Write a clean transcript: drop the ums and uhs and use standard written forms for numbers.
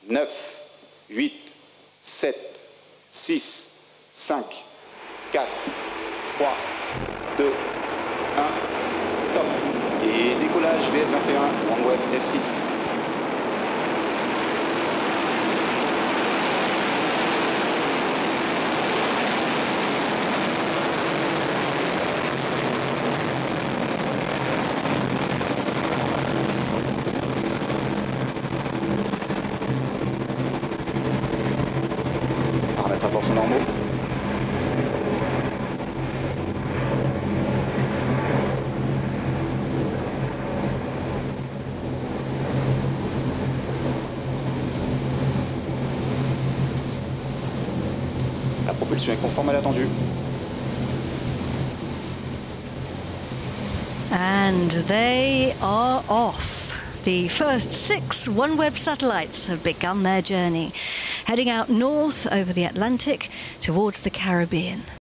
9, 8, 7, 6, 5, 4, 3, 2, 1, top. Et décollage VS21, OneWeb F6. Paramètres à bord sont normaux. La propulsion est conforme à l'attendu. And they are off. The first 6 OneWeb satellites have begun their journey, heading out north over the Atlantic towards the Caribbean.